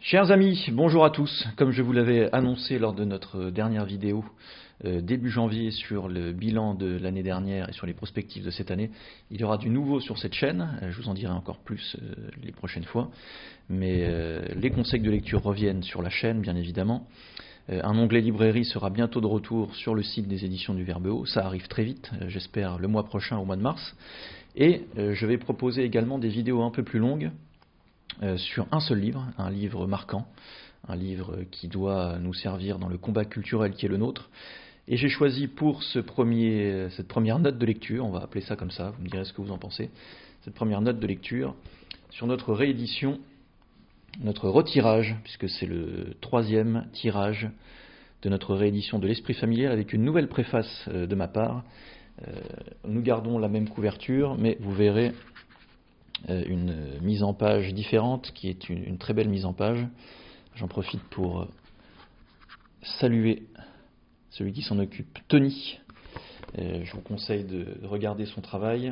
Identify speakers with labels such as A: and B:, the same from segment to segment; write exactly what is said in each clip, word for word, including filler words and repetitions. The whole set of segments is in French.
A: Chers amis, bonjour à tous. Comme je vous l'avais annoncé lors de notre dernière vidéo euh, début janvier sur le bilan de l'année dernière et sur les perspectives de cette année, il y aura du nouveau sur cette chaîne. Je vous en dirai encore plus euh, les prochaines fois. Mais euh, les conseils de lecture reviennent sur la chaîne, bien évidemment. Euh, un onglet librairie sera bientôt de retour sur le site des éditions du Verbeau. Ça arrive très vite, euh, j'espère le mois prochain, au mois de mars. Et euh, je vais proposer également des vidéos un peu plus longues Euh, sur un seul livre, un livre marquant, un livre qui doit nous servir dans le combat culturel qui est le nôtre. Et j'ai choisi pour ce premier, cette première note de lecture, on va appeler ça comme ça, vous me direz ce que vous en pensez, cette première note de lecture sur notre réédition, notre retirage, puisque c'est le troisième tirage de notre réédition de l'Esprit familial avec une nouvelle préface de ma part. Euh, nous gardons la même couverture, mais vous verrez une mise en page différente, qui est une, une très belle mise en page. J'en profite pour saluer celui qui s'en occupe, Tony. Euh, je vous conseille de regarder son travail.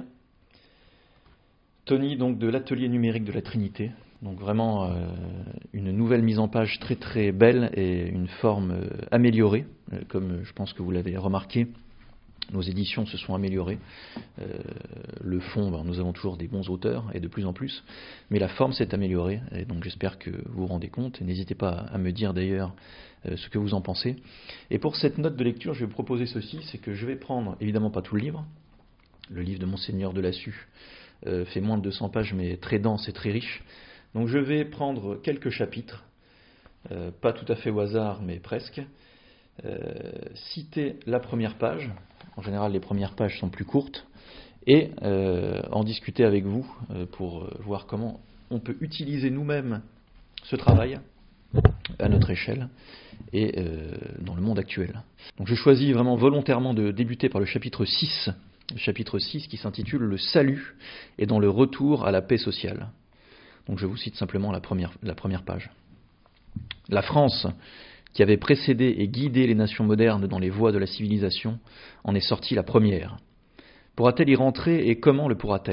A: Tony, donc, de l'atelier numérique de la Trinité. Donc vraiment euh, une nouvelle mise en page très très belle et une forme euh, améliorée, euh, comme je pense que vous l'avez remarqué. Nos éditions se sont améliorées. Euh, le fond, ben, nous avons toujours des bons auteurs, et de plus en plus, mais la forme s'est améliorée, et donc j'espère que vous vous rendez compte. N'hésitez pas à me dire d'ailleurs euh, ce que vous en pensez. Et pour cette note de lecture, je vais vous proposer ceci, c'est que je vais prendre, évidemment pas tout le livre, le livre de Monseigneur Delassus euh, fait moins de deux cents pages, mais très dense et très riche. Donc je vais prendre quelques chapitres, euh, pas tout à fait au hasard, mais presque, euh, citer la première page. En général, les premières pages sont plus courtes, et euh, en discuter avec vous euh, pour voir comment on peut utiliser nous-mêmes ce travail à notre échelle et euh, dans le monde actuel. Donc je choisis vraiment volontairement de débuter par le chapitre six, le chapitre six qui s'intitule « Le salut et dans le retour à la paix sociale ». Donc je vous cite simplement la première, la première page. La France, qui avait précédé et guidé les nations modernes dans les voies de la civilisation, en est sortie la première. Pourra-t-elle y rentrer et comment le pourra-t-elle ?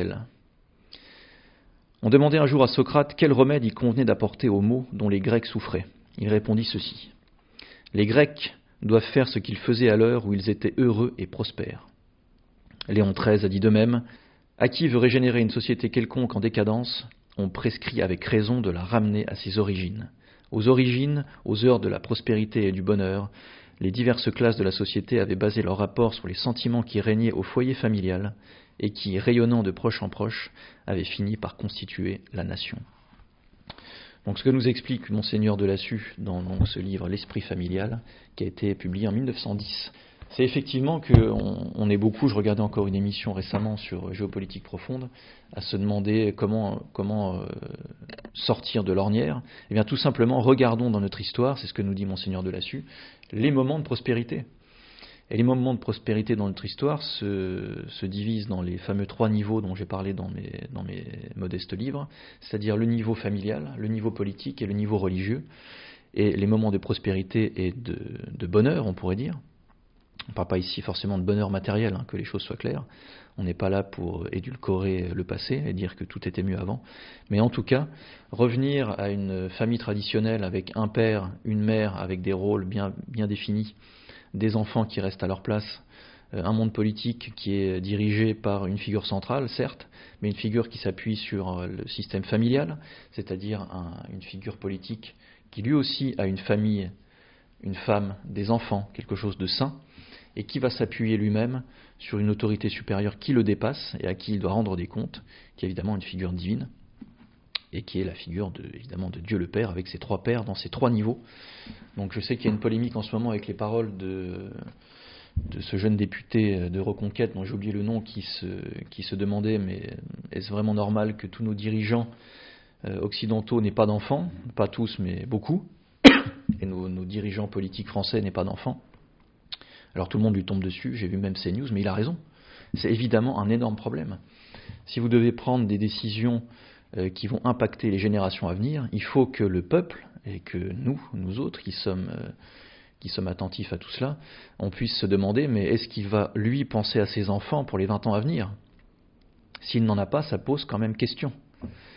A: On demandait un jour à Socrate quel remède il convenait d'apporter aux maux dont les Grecs souffraient. Il répondit ceci. Les Grecs doivent faire ce qu'ils faisaient à l'heure où ils étaient heureux et prospères. Léon treize a dit de même, à qui veut régénérer une société quelconque en décadence, on prescrit avec raison de la ramener à ses origines. Aux origines, aux heures de la prospérité et du bonheur, les diverses classes de la société avaient basé leur rapport sur les sentiments qui régnaient au foyer familial et qui, rayonnant de proche en proche, avaient fini par constituer la nation. Donc ce que nous explique Monseigneur Delassus dans donc, ce livre « L'Esprit familial » qui a été publié en mille neuf cent dix, c'est effectivement qu'on on est beaucoup, je regardais encore une émission récemment sur géopolitique profonde, à se demander comment, comment euh, sortir de l'ornière. Eh bien tout simplement, regardons dans notre histoire, c'est ce que nous dit Monseigneur Delassus, les moments de prospérité. Et les moments de prospérité dans notre histoire se, se divisent dans les fameux trois niveaux dont j'ai parlé dans mes, dans mes modestes livres, c'est-à-dire le niveau familial, le niveau politique et le niveau religieux. Et les moments de prospérité et de, de bonheur, on pourrait dire, on ne parle pas ici forcément de bonheur matériel, hein, que les choses soient claires. On n'est pas là pour édulcorer le passé et dire que tout était mieux avant. Mais en tout cas, revenir à une famille traditionnelle avec un père, une mère, avec des rôles bien, bien définis, des enfants qui restent à leur place, un monde politique qui est dirigé par une figure centrale, certes, mais une figure qui s'appuie sur le système familial, c'est-à-dire un, une figure politique qui lui aussi a une famille, une femme, des enfants, quelque chose de sain, et qui va s'appuyer lui-même sur une autorité supérieure qui le dépasse et à qui il doit rendre des comptes, qui est évidemment une figure divine, et qui est la figure de, évidemment de Dieu le Père, avec ses trois pères dans ses trois niveaux. Donc je sais qu'il y a une polémique en ce moment avec les paroles de, de ce jeune député de Reconquête, dont j'ai oublié le nom, qui se, qui se demandait, mais est-ce vraiment normal que tous nos dirigeants euh, occidentaux n'aient pas d'enfants ? Pas tous, mais beaucoup, et nos, nos dirigeants politiques français n'aient pas d'enfants. Alors tout le monde lui tombe dessus, j'ai vu même CNews, mais il a raison. C'est évidemment un énorme problème. Si vous devez prendre des décisions euh, qui vont impacter les générations à venir, il faut que le peuple, et que nous, nous autres, qui sommes, euh, qui sommes attentifs à tout cela, on puisse se demander, mais est-ce qu'il va, lui, penser à ses enfants pour les vingt ans à venir ? S'il n'en a pas, ça pose quand même question.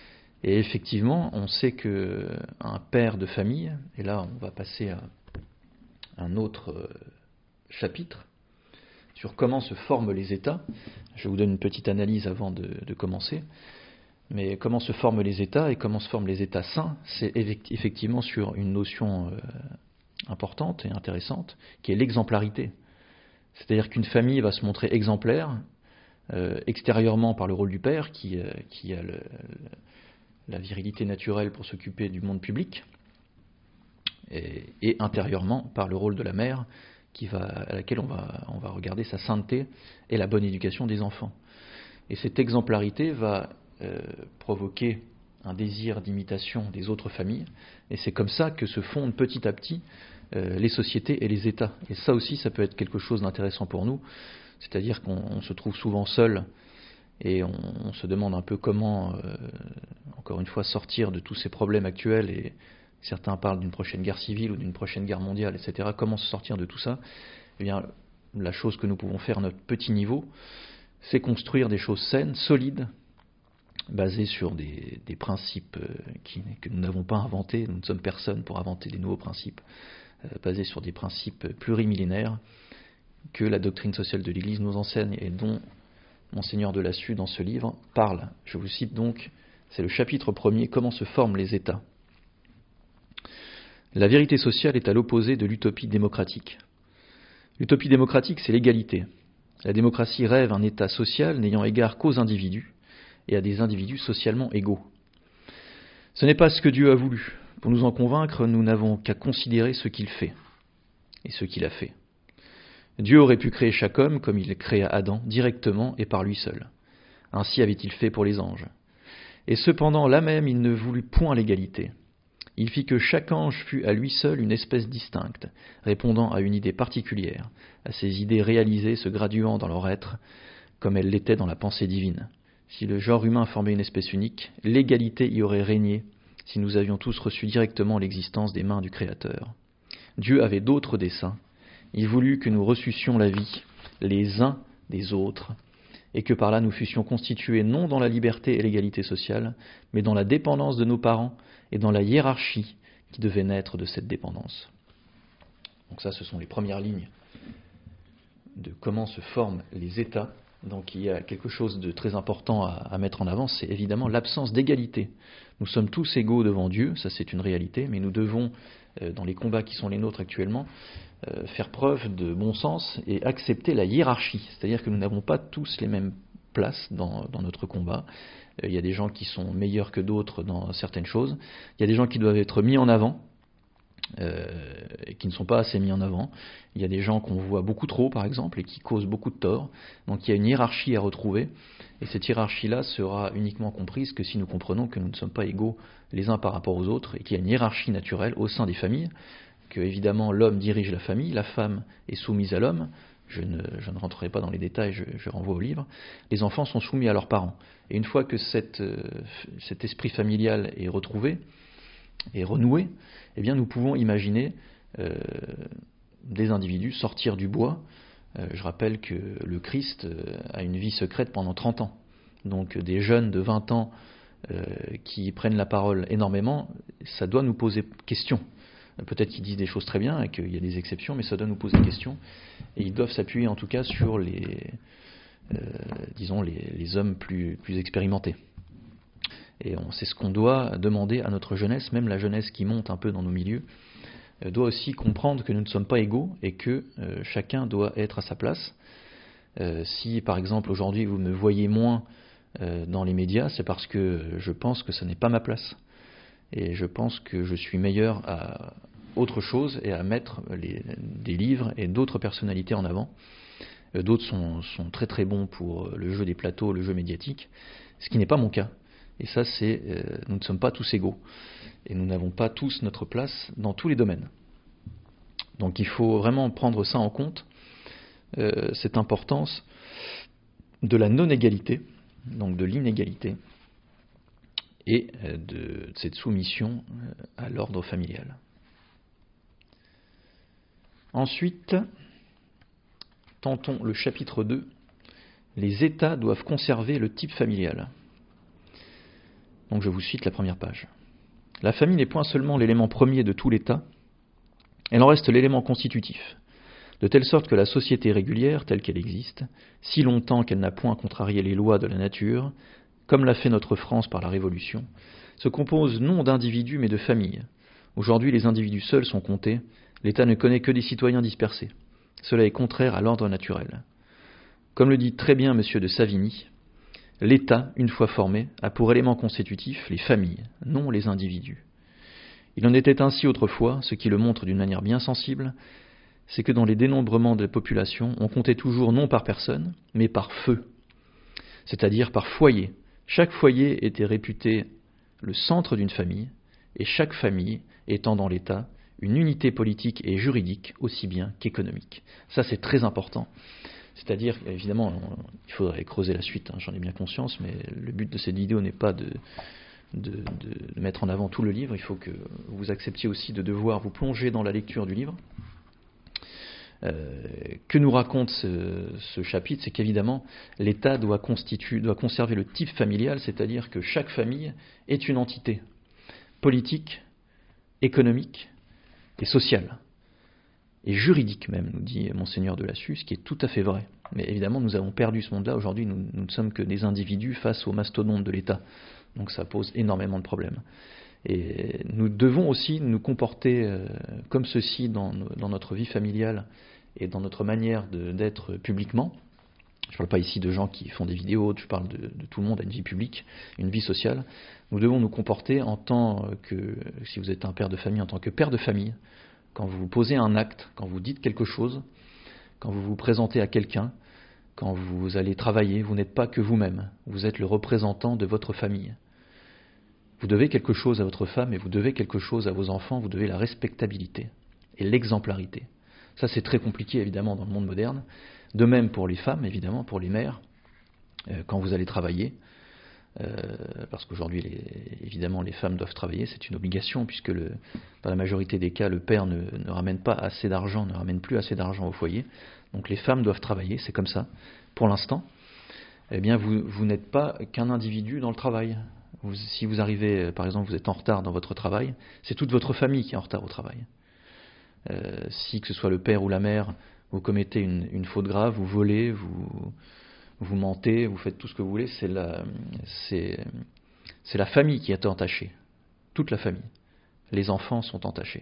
A: Et effectivement, on sait qu'un père de famille, et là on va passer à un autre chapitre, sur comment se forment les États. Je vous donne une petite analyse avant de, de commencer. Mais comment se forment les États et comment se forment les États saints, c'est effectivement sur une notion euh, importante et intéressante, qui est l'exemplarité. C'est-à-dire qu'une famille va se montrer exemplaire, euh, extérieurement par le rôle du père, qui, euh, qui a le, le, la virilité naturelle pour s'occuper du monde public, et, et intérieurement par le rôle de la mère, qui va, à laquelle on va, on va regarder sa sainteté et la bonne éducation des enfants. Et cette exemplarité va euh, provoquer un désir d'imitation des autres familles, et c'est comme ça que se fondent petit à petit euh, les sociétés et les États. Et ça aussi, ça peut être quelque chose d'intéressant pour nous, c'est-à-dire qu'on se trouve souvent seul, et on, on se demande un peu comment, euh, encore une fois, sortir de tous ces problèmes actuels, et certains parlent d'une prochaine guerre civile ou d'une prochaine guerre mondiale, et cetera. Comment se sortir de tout ça? Eh bien, la chose que nous pouvons faire à notre petit niveau, c'est construire des choses saines, solides, basées sur des, des principes qui, que nous n'avons pas inventés. Nous ne sommes personne pour inventer des nouveaux principes, euh, basés sur des principes plurimillénaires que la doctrine sociale de l'Église nous enseigne et dont Monseigneur de Lassus, dans ce livre, parle. Je vous cite donc, c'est le chapitre premier, comment se forment les États. La vérité sociale est à l'opposé de l'utopie démocratique. L'utopie démocratique, c'est l'égalité. La démocratie rêve un État social n'ayant égard qu'aux individus et à des individus socialement égaux. Ce n'est pas ce que Dieu a voulu. Pour nous en convaincre, nous n'avons qu'à considérer ce qu'il fait et ce qu'il a fait. Dieu aurait pu créer chaque homme comme il créa Adam, directement et par lui seul. Ainsi avait-il fait pour les anges. Et cependant, là même, il ne voulut point l'égalité. Il fit que chaque ange fût à lui seul une espèce distincte, répondant à une idée particulière, à ces idées réalisées se graduant dans leur être, comme elles l'étaient dans la pensée divine. Si le genre humain formait une espèce unique, l'égalité y aurait régné si nous avions tous reçu directement l'existence des mains du Créateur. Dieu avait d'autres desseins. Il voulut que nous reçussions la vie, les uns des autres, et que par là nous fussions constitués non dans la liberté et l'égalité sociale, mais dans la dépendance de nos parents et dans la hiérarchie qui devait naître de cette dépendance. Donc ça, ce sont les premières lignes de comment se forment les États. Donc il y a quelque chose de très important à, à mettre en avant, c'est évidemment l'absence d'égalité. Nous sommes tous égaux devant Dieu, ça c'est une réalité, mais nous devons, euh, dans les combats qui sont les nôtres actuellement, euh, faire preuve de bon sens et accepter la hiérarchie. C'est-à-dire que nous n'avons pas tous les mêmes places dans, dans notre combat. Euh, il y a des gens qui sont meilleurs que d'autres dans certaines choses. Il y a des gens qui doivent être mis en avant, Euh, et qui ne sont pas assez mis en avant. Il y a des gens qu'on voit beaucoup trop, par exemple, et qui causent beaucoup de tort. Donc il y a une hiérarchie à retrouver, et cette hiérarchie-là sera uniquement comprise que si nous comprenons que nous ne sommes pas égaux les uns par rapport aux autres, et qu'il y a une hiérarchie naturelle au sein des familles, que évidemment l'homme dirige la famille, la femme est soumise à l'homme. Je ne, je ne rentrerai pas dans les détails, je, je renvoie au livre. Les enfants sont soumis à leurs parents. Et une fois que cette, euh, cet esprit familial est retrouvé, et renoué, eh bien nous pouvons imaginer euh, des individus sortir du bois. Euh, je rappelle que le Christ euh, a une vie secrète pendant trente ans. Donc des jeunes de vingt ans euh, qui prennent la parole énormément, ça doit nous poser question. Peut-être qu'ils disent des choses très bien et qu'il y a des exceptions, mais ça doit nous poser question. Et ils doivent s'appuyer en tout cas sur les, euh, disons les, les hommes plus, plus expérimentés. Et on, c'est ce qu'on doit demander à notre jeunesse, même la jeunesse qui monte un peu dans nos milieux, euh, doit aussi comprendre que nous ne sommes pas égaux et que euh, chacun doit être à sa place. Euh, si par exemple aujourd'hui vous me voyez moins euh, dans les médias, c'est parce que je pense que ce n'est pas ma place. Et je pense que je suis meilleur à autre chose et à mettre les, des livres et d'autres personnalités en avant. Euh, d'autres sont, sont très très bons pour le jeu des plateaux, le jeu médiatique, ce qui n'est pas mon cas. Et ça, c'est, euh, nous ne sommes pas tous égaux. Et nous n'avons pas tous notre place dans tous les domaines. Donc il faut vraiment prendre ça en compte, euh, cette importance de la non-égalité, donc de l'inégalité, et euh, de, de cette soumission à l'ordre familial. Ensuite, tentons le chapitre deux. Les États doivent conserver le type familial. Donc je vous cite la première page. La famille n'est point seulement l'élément premier de tout l'État, elle en reste l'élément constitutif, de telle sorte que la société régulière, telle qu'elle existe, si longtemps qu'elle n'a point contrarié les lois de la nature, comme l'a fait notre France par la Révolution, se compose non d'individus mais de familles. Aujourd'hui, les individus seuls sont comptés, l'État ne connaît que des citoyens dispersés. Cela est contraire à l'ordre naturel. Comme le dit très bien M. de Savigny, l'État, une fois formé, a pour élément constitutif les familles, non les individus. Il en était ainsi autrefois, ce qui le montre d'une manière bien sensible, c'est que dans les dénombrements des populations, on comptait toujours non par personne, mais par feu, c'est-à-dire par foyer. Chaque foyer était réputé le centre d'une famille, et chaque famille étant dans l'État une unité politique et juridique aussi bien qu'économique. Ça, c'est très important. C'est-à-dire, évidemment, il faudrait creuser la suite, hein, j'en ai bien conscience, mais le but de cette vidéo n'est pas de, de, de mettre en avant tout le livre. Il faut que vous acceptiez aussi de devoir vous plonger dans la lecture du livre. Euh, que nous raconte ce, ce chapitre, c'est qu'évidemment, l'État doit, doit conserver le type familial, c'est-à-dire que chaque famille est une entité politique, économique et sociale. Et juridique même, nous dit Monseigneur de Lassus, ce qui est tout à fait vrai. Mais évidemment, nous avons perdu ce monde-là. Aujourd'hui, nous, nous ne sommes que des individus face aux mastodontes de l'État. Donc ça pose énormément de problèmes. Et nous devons aussi nous comporter euh, comme ceci dans, dans notre vie familiale et dans notre manière de, d'être publiquement. Je ne parle pas ici de gens qui font des vidéos, je parle de, de tout le monde à une vie publique, une vie sociale. Nous devons nous comporter en tant que, si vous êtes un père de famille, en tant que père de famille. Quand vous posez un acte, quand vous dites quelque chose, quand vous vous présentez à quelqu'un, quand vous allez travailler, vous n'êtes pas que vous-même. Vous êtes le représentant de votre famille. Vous devez quelque chose à votre femme et vous devez quelque chose à vos enfants. Vous devez la respectabilité et l'exemplarité. Ça, c'est très compliqué, évidemment, dans le monde moderne. De même pour les femmes, évidemment, pour les mères, euh, quand vous allez travailler. Euh, parce qu'aujourd'hui, les, évidemment, les femmes doivent travailler, c'est une obligation, puisque le, dans la majorité des cas, le père ne, ne ramène pas assez d'argent, ne ramène plus assez d'argent au foyer. Donc les femmes doivent travailler, c'est comme ça. Pour l'instant, eh bien, vous, vous n'êtes pas qu'un individu dans le travail. Vous, si vous arrivez, par exemple, vous êtes en retard dans votre travail, c'est toute votre famille qui est en retard au travail. Euh, si, que ce soit le père ou la mère, vous commettez une, une faute grave, vous volez, vous... vous mentez, vous faites tout ce que vous voulez, c'est la, c'est, c'est la famille qui est entachée. Toute la famille. Les enfants sont entachés.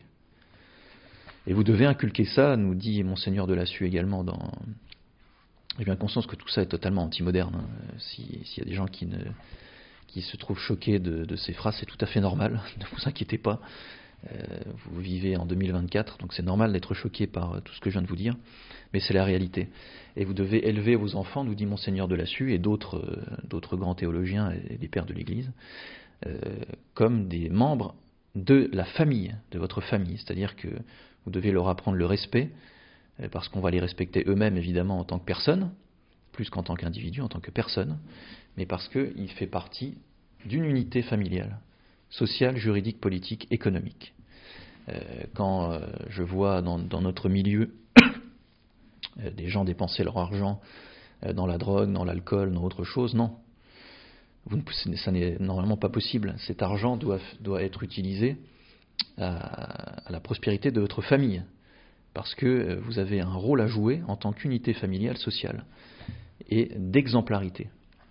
A: Et vous devez inculquer ça, nous dit Monseigneur de Lassus également dans... J'ai bien conscience que tout ça est totalement anti-moderne. Hein. Si, s'il y a des gens qui, ne, qui se trouvent choqués de, de ces phrases, c'est tout à fait normal, ne vous inquiétez pas. Euh, vous vivez en deux mille vingt-quatre, donc c'est normal d'être choqué par tout ce que je viens de vous dire, mais c'est la réalité. Et vous devez élever vos enfants, nous dit Monseigneur de Lassus et d'autres, euh, d'autres grands théologiens et des pères de l'Église, euh, comme des membres de la famille, de votre famille. C'est-à-dire que vous devez leur apprendre le respect, euh, parce qu'on va les respecter eux-mêmes, évidemment, en tant que personne, plus qu'en tant qu'individu, en tant que personne, mais parce qu'il fait partie d'une unité familiale, sociale, juridique, politique, économique. Euh, quand euh, je vois dans, dans notre milieu euh, des gens dépenser leur argent euh, dans la drogue, dans l'alcool, dans autre chose, non. Vous ne, ça n'est normalement pas possible. Cet argent doit, doit être utilisé à, à la prospérité de votre famille, parce que euh, vous avez un rôle à jouer en tant qu'unité familiale, sociale, et d'exemplarité.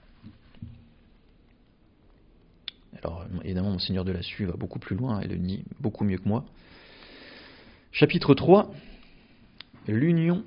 A: Alors, évidemment, Monseigneur de Lassus va beaucoup plus loin et le dit beaucoup mieux que moi. Chapitre trois, l'union,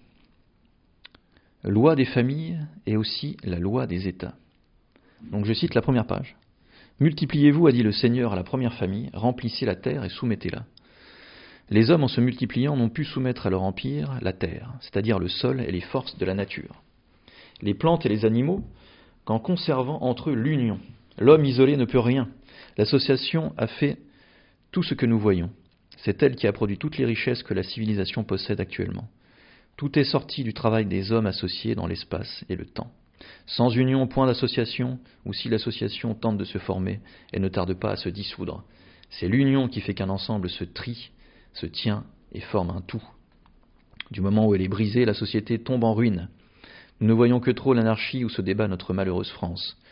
A: loi des familles et aussi la loi des États. Donc je cite la première page. Multipliez-vous, a dit le Seigneur à la première famille, remplissez la terre et soumettez-la. Les hommes, en se multipliant, n'ont pu soumettre à leur empire la terre, c'est-à-dire le sol et les forces de la nature. Les plantes et les animaux, qu'en conservant entre eux l'union. L'homme isolé ne peut rien. L'association a fait tout ce que nous voyons. C'est elle qui a produit toutes les richesses que la civilisation possède actuellement. Tout est sorti du travail des hommes associés dans l'espace et le temps. Sans union, point d'association, ou si l'association tente de se former, elle ne tarde pas à se dissoudre. C'est l'union qui fait qu'un ensemble se trie, se tient et forme un tout. Du moment où elle est brisée, la société tombe en ruine. Nous ne voyons que trop l'anarchie où se débat notre malheureuse France.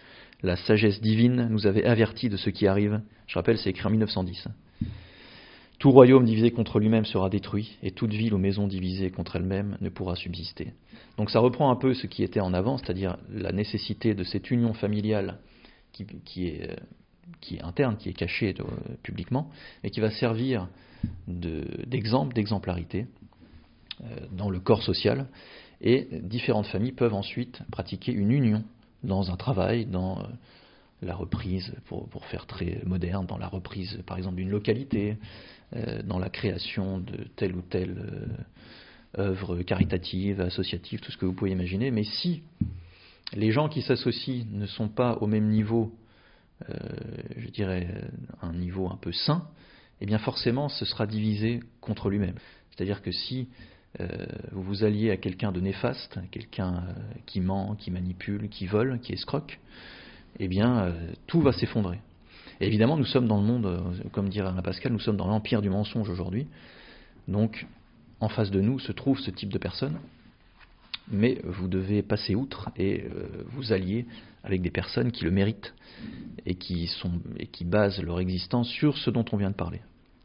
A: la sagesse divine nous avait avertis de ce qui arrive. Je rappelle, c'est écrit en mille neuf cent dix. Tout royaume divisé contre lui-même sera détruit, et toute ville ou maison divisée contre elle-même ne pourra subsister. Donc ça reprend un peu ce qui était en avant, c'est-à-dire la nécessité de cette union familiale qui, qui, est, qui est interne, qui est cachée euh, publiquement, mais qui va servir de, d'exemple, d'exemplarité euh, dans le corps social. Et différentes familles peuvent ensuite pratiquer une union dans un travail, dans euh, la reprise, pour, pour faire très moderne, dans la reprise par exemple d'une localité, euh, dans la création de telle ou telle euh, œuvre caritative, associative, tout ce que vous pouvez imaginer. Mais si les gens qui s'associent ne sont pas au même niveau, euh, je dirais un niveau un peu sain, eh bien forcément ce sera divisé contre lui-même. C'est-à-dire que si euh, vous vous alliez à quelqu'un de néfaste, quelqu'un euh, qui ment, qui manipule, qui vole, qui escroque, eh bien euh, tout va s'effondrer. Et évidemment nous sommes dans le monde, euh, comme dirait Alain Pascal, nous sommes dans l'empire du mensonge aujourd'hui. Donc en face de nous se trouve ce type de personnes, mais vous devez passer outre et euh, vous allier avec des personnes qui le méritent et qui, sont, et qui basent leur existence sur ce dont on vient de parler.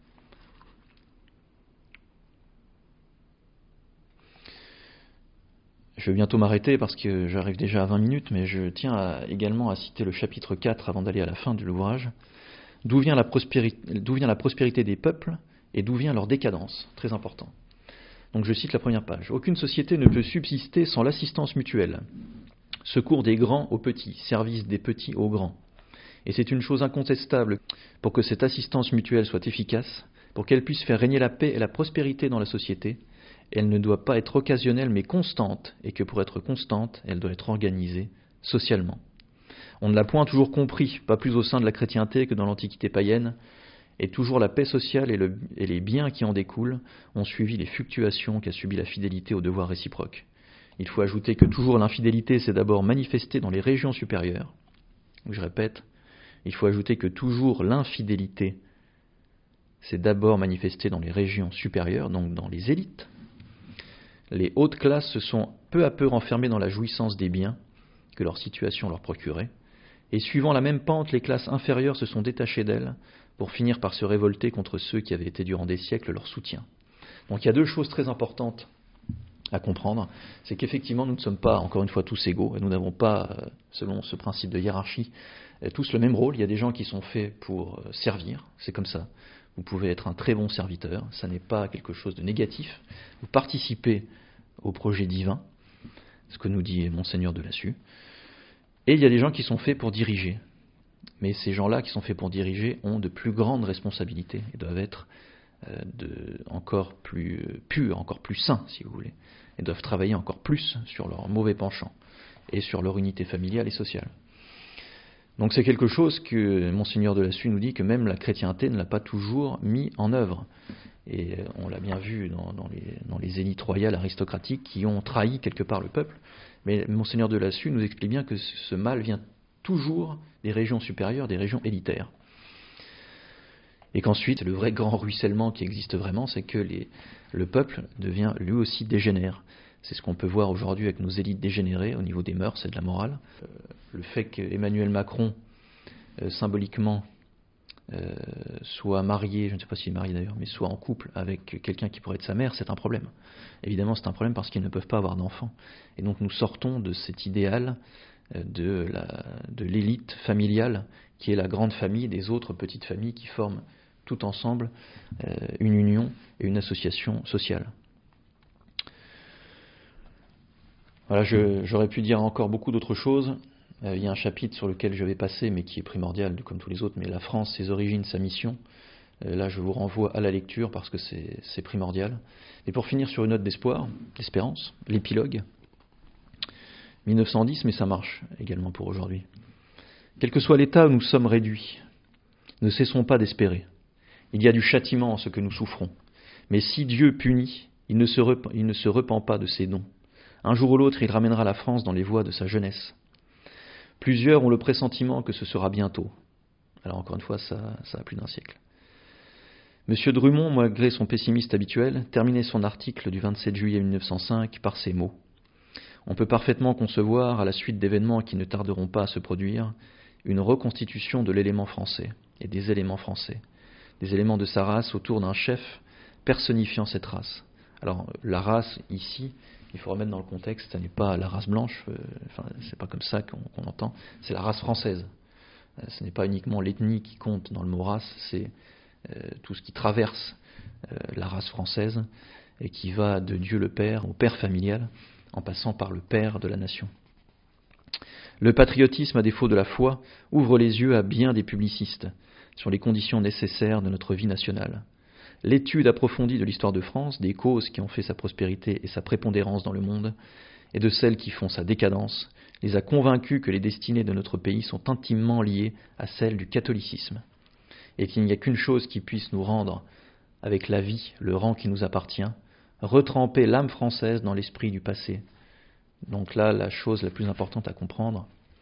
A: Je vais bientôt m'arrêter parce que j'arrive déjà à vingt minutes, mais je tiens à, également à citer le chapitre quatre avant d'aller à la fin de l'ouvrage. D'où vient la prospérité, d'où vient la prospérité des peuples et d'où vient leur décadence? Très important. Donc je cite la première page. Aucune société ne peut subsister sans l'assistance mutuelle. Secours des grands aux petits, service des petits aux grands. Et c'est une chose incontestable pour que cette assistance mutuelle soit efficace, pour qu'elle puisse faire régner la paix et la prospérité dans la société. Elle ne doit pas être occasionnelle mais constante, et que pour être constante, elle doit être organisée socialement. On ne l'a point toujours compris, pas plus au sein de la chrétienté que dans l'Antiquité païenne, et toujours la paix sociale et, le, et les biens qui en découlent ont suivi les fluctuations qu'a subi la fidélité aux devoirs réciproques. Il faut ajouter que toujours l'infidélité s'est d'abord manifestée dans les régions supérieures. Je répète, il faut ajouter que toujours l'infidélité s'est d'abord manifestée dans les régions supérieures, donc dans les élites. Les hautes classes se sont peu à peu renfermées dans la jouissance des biens que leur situation leur procurait, et suivant la même pente, les classes inférieures se sont détachées d'elles pour finir par se révolter contre ceux qui avaient été durant des siècles leur soutien. Donc il y a deux choses très importantes à comprendre, c'est qu'effectivement nous ne sommes pas, encore une fois, tous égaux, et nous n'avons pas, selon ce principe de hiérarchie, tous le même rôle. Il y a des gens qui sont faits pour servir, c'est comme ça. Vous pouvez être un très bon serviteur, ça n'est pas quelque chose de négatif. Vous participez au projet divin, ce que nous dit Monseigneur Delassus. Et il y a des gens qui sont faits pour diriger. Mais ces gens-là qui sont faits pour diriger ont de plus grandes responsabilités et doivent être euh, de, encore plus euh, purs, encore plus sains, si vous voulez. Et doivent travailler encore plus sur leur mauvais penchant et sur leur unité familiale et sociale. Donc c'est quelque chose que Monseigneur Delassus nous dit que même la chrétienté ne l'a pas toujours mis en œuvre. Et on l'a bien vu dans, dans, les, dans les élites royales aristocratiques qui ont trahi quelque part le peuple. Mais Monseigneur Delassus nous explique bien que ce mal vient toujours des régions supérieures, des régions élitaires. Et qu'ensuite, le vrai grand ruissellement qui existe vraiment, c'est que les, le peuple devient lui aussi dégénère. C'est ce qu'on peut voir aujourd'hui avec nos élites dégénérées au niveau des mœurs et de la morale. Euh, le fait qu'Emmanuel Macron, euh, symboliquement, euh, soit marié, je ne sais pas s'il est marié d'ailleurs, mais soit en couple avec quelqu'un qui pourrait être sa mère, c'est un problème. Évidemment, c'est un problème parce qu'ils ne peuvent pas avoir d'enfants. Et donc nous sortons de cet idéal de, la, de l'élite familiale qui est la grande famille des autres petites familles qui forment tout ensemble euh, une union et une association sociale. Voilà, je, j'aurais pu dire encore beaucoup d'autres choses. Euh, il y a un chapitre sur lequel je vais passer, mais qui est primordial, comme tous les autres, mais la France, ses origines, sa mission. Euh, là, je vous renvoie à la lecture parce que c'est, c'est primordial. Et pour finir sur une note d'espoir, d'espérance, l'épilogue. mille neuf cent dix, mais ça marche également pour aujourd'hui. Quel que soit l'état où nous sommes réduits, ne cessons pas d'espérer. Il y a du châtiment en ce que nous souffrons. Mais si Dieu punit, il ne se repent, il ne se repent pas de ses dons. Un jour ou l'autre, il ramènera la France dans les voies de sa jeunesse. Plusieurs ont le pressentiment que ce sera bientôt. Alors encore une fois, ça, ça a plus d'un siècle. Monsieur Drummond, malgré son pessimisme habituel, terminait son article du vingt-sept juillet mille neuf cent cinq par ces mots. On peut parfaitement concevoir, à la suite d'événements qui ne tarderont pas à se produire, une reconstitution de l'élément français et des éléments français, des éléments de sa race autour d'un chef personnifiant cette race. Alors la race ici, il faut remettre dans le contexte, ce n'est pas la race blanche, euh, enfin c'est pas comme ça qu'on, qu'on entend, c'est la race française. Euh, ce n'est pas uniquement l'ethnie qui compte dans le mot race, c'est euh, tout ce qui traverse euh, la race française et qui va de Dieu le Père au Père familial, en passant par le Père de la nation. Le patriotisme, à défaut de la foi, ouvre les yeux à bien des publicistes sur les conditions nécessaires de notre vie nationale. L'étude approfondie de l'histoire de France, des causes qui ont fait sa prospérité et sa prépondérance dans le monde, et de celles qui font sa décadence, les a convaincus que les destinées de notre pays sont intimement liées à celles du catholicisme, et qu'il n'y a qu'une chose qui puisse nous rendre, avec la vie, le rang qui nous appartient, retremper l'âme française dans l'esprit du passé. Donc là, la chose la plus importante à comprendre,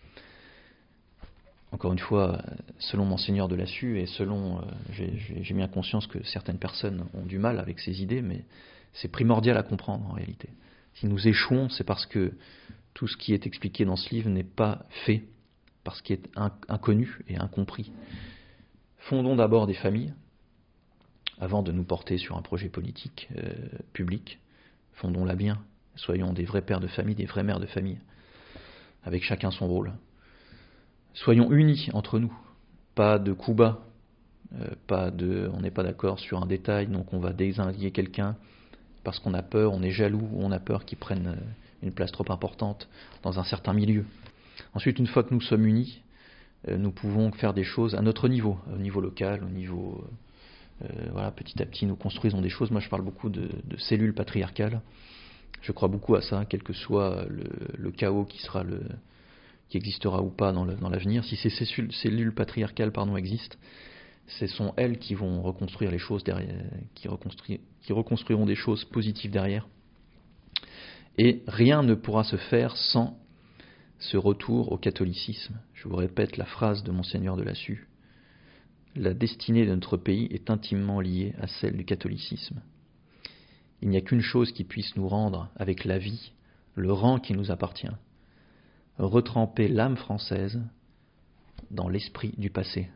A: encore une fois, selon Monseigneur de Lassus, et selon, euh, j'ai, j'ai bien conscience que certaines personnes ont du mal avec ces idées, mais c'est primordial à comprendre en réalité. Si nous échouons, c'est parce que tout ce qui est expliqué dans ce livre n'est pas fait, parce qu'il est inconnu et incompris. Fondons d'abord des familles, avant de nous porter sur un projet politique euh, public. Fondons-la bien, soyons des vrais pères de famille, des vraies mères de famille, avec chacun son rôle. Soyons unis entre nous, pas de coups bas, euh, pas de, on n'est pas d'accord sur un détail, donc on va désinguer quelqu'un parce qu'on a peur, on est jaloux, ou on a peur qu'il prenne une place trop importante dans un certain milieu. Ensuite, une fois que nous sommes unis, euh, nous pouvons faire des choses à notre niveau, au niveau local, au niveau... Euh, voilà, petit à petit, nous construisons des choses. Moi, je parle beaucoup de, de cellules patriarcales. Je crois beaucoup à ça, quel que soit le, le chaos qui sera le... qui existera ou pas dans, le, dans l'avenir. Si ces cellules, cellules patriarcales pardon, existent, ce sont elles qui vont reconstruire les choses derrière, qui, reconstruire, qui reconstruiront des choses positives derrière. Et rien ne pourra se faire sans ce retour au catholicisme. Je vous répète la phrase de Monseigneur de Lassus. La destinée de notre pays est intimement liée à celle du catholicisme. Il n'y a qu'une chose qui puisse nous rendre, avec la vie, le rang qui nous appartient. Retremper l'âme française dans l'esprit du passé.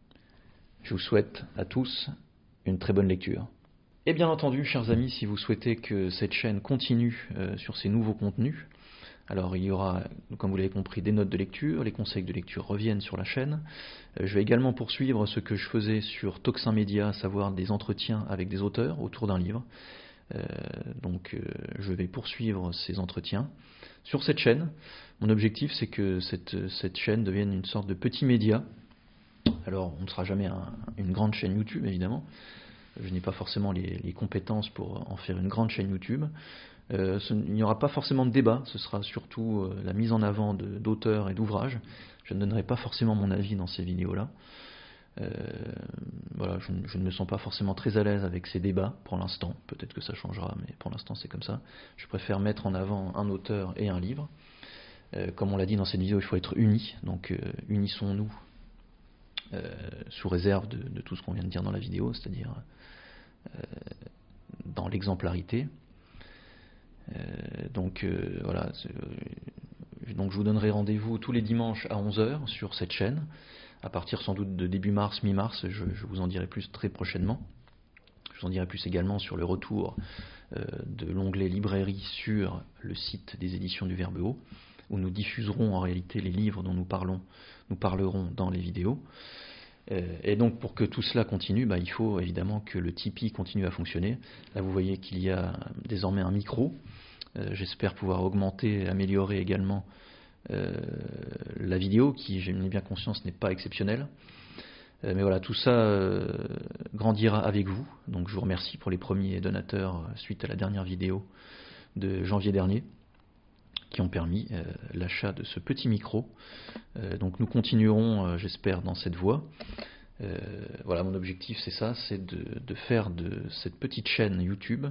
A: Je vous souhaite à tous une très bonne lecture. Et bien entendu, chers amis, si vous souhaitez que cette chaîne continue euh, sur ces nouveaux contenus, alors il y aura, comme vous l'avez compris, des notes de lecture, les conseils de lecture reviennent sur la chaîne. Euh, je vais également poursuivre ce que je faisais sur Toxin Média, à savoir des entretiens avec des auteurs autour d'un livre. Euh, donc euh, je vais poursuivre ces entretiens sur cette chaîne. Mon objectif, c'est que cette, cette chaîne devienne une sorte de petit média. Alors, on ne sera jamais un, une grande chaîne YouTube, évidemment. Je n'ai pas forcément les, les compétences pour en faire une grande chaîne YouTube. Euh, ce, il n'y aura pas forcément de débat, ce sera surtout euh, la mise en avant de, d'auteurs et d'ouvrages. Je ne donnerai pas forcément mon avis dans ces vidéos-là. Euh, voilà, je, je ne me sens pas forcément très à l'aise avec ces débats pour l'instant. Peut-être que ça changera, mais pour l'instant c'est comme ça. Je préfère mettre en avant un auteur et un livre. Euh, comme on l'a dit dans cette vidéo, il faut être unis. Donc euh, unissons-nous euh, sous réserve de, de tout ce qu'on vient de dire dans la vidéo, c'est-à-dire euh, dans l'exemplarité. Euh, donc euh, voilà. Donc je vous donnerai rendez-vous tous les dimanches à onze heures sur cette chaîne. À partir sans doute de début mars, mi-mars, je, je vous en dirai plus très prochainement. Je vous en dirai plus également sur le retour euh, de l'onglet librairie sur le site des éditions du Verbe-Haut, où nous diffuserons en réalité les livres dont nous parlons, nous parlerons dans les vidéos. Euh, et donc pour que tout cela continue, bah, il faut évidemment que le Tipeee continue à fonctionner. Là vous voyez qu'il y a désormais un micro. Euh, j'espère pouvoir augmenter et améliorer également Euh, la vidéo, qui, j'en ai bien conscience, n'est pas exceptionnelle. Euh, mais voilà, tout ça euh, grandira avec vous. Donc je vous remercie pour les premiers donateurs euh, suite à la dernière vidéo de janvier dernier, qui ont permis euh, l'achat de ce petit micro. Euh, donc nous continuerons, euh, j'espère, dans cette voie. Euh, voilà, mon objectif, c'est ça, c'est de, de faire de cette petite chaîne YouTube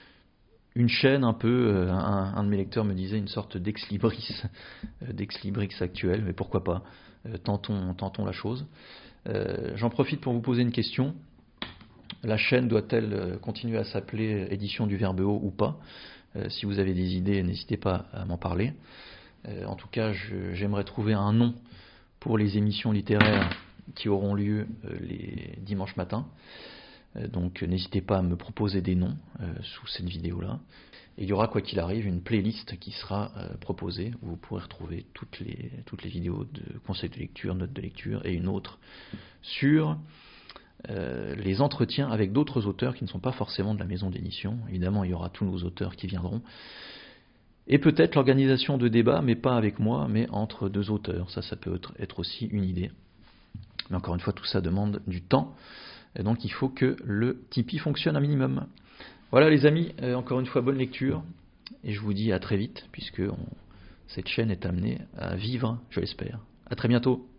A: une chaîne un peu, un, un de mes lecteurs me disait une sorte d'ex-libris, d'ex-libris actuel, mais pourquoi pas, euh, tentons, tentons la chose. Euh, j'en profite pour vous poser une question. La chaîne doit-elle continuer à s'appeler Édition du Verbe-Haut ou pas? euh, Si vous avez des idées, n'hésitez pas à m'en parler. Euh, en tout cas, je, j'aimerais trouver un nom pour les émissions littéraires qui auront lieu euh, les dimanches matins. Euh, donc n'hésitez pas à me proposer des noms euh, sous cette vidéo-là. Et il y aura, quoi qu'il arrive, une playlist qui sera euh, proposée où vous pourrez retrouver toutes les, toutes les vidéos de conseils de lecture, notes de lecture, et une autre sur euh, les entretiens avec d'autres auteurs qui ne sont pas forcément de la maison d'édition. Évidemment, il y aura tous nos auteurs qui viendront. Et peut-être l'organisation de débats, mais pas avec moi, mais entre deux auteurs. Ça, ça peut être aussi une idée. Mais encore une fois, tout ça demande du temps. Et donc il faut que le Tipeee fonctionne un minimum. Voilà les amis, euh, encore une fois, bonne lecture. Et je vous dis à très vite, puisque on, cette chaîne est amenée à vivre, je l'espère. À très bientôt.